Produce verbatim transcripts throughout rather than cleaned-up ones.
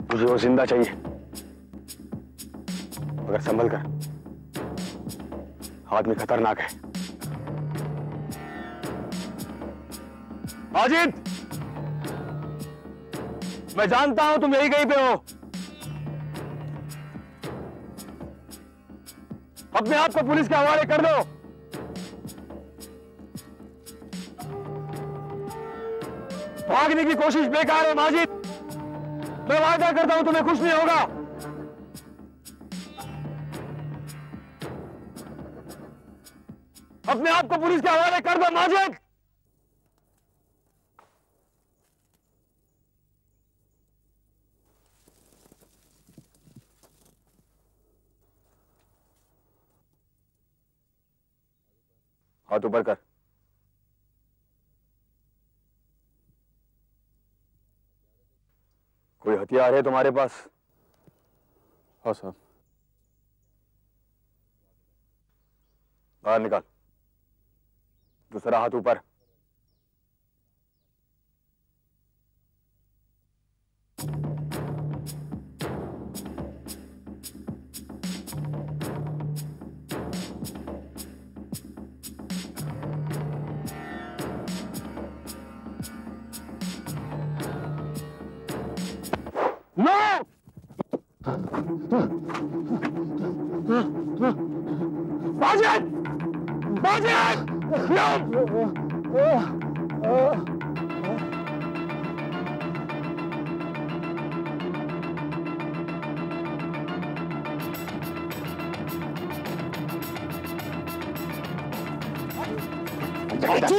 मुझे वो जिंदा चाहिए, मगर संभल कर। आदमी खतरनाक है। अजीत, मैं जानता हूं तुम यही कहीं पे हो। अपने आप को पुलिस के हवाले कर दो। भागने की कोशिश बेकार है माजिद। मैं वादा करता हूं तुम्हें कुछ नहीं होगा। अपने आप को पुलिस के हवाले कर दो माजिद। हाथ ऊपर कर। कोई हथियार है तुम्हारे पास? हाँ साहब। बाहर निकाल। दूसरा हाथ ऊपर। नो! बाजिद! बाजिद!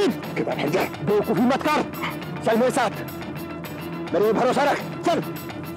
बेवकूफी मत कर। चल मेरे साथ, मेरे भरोसा रख। चल।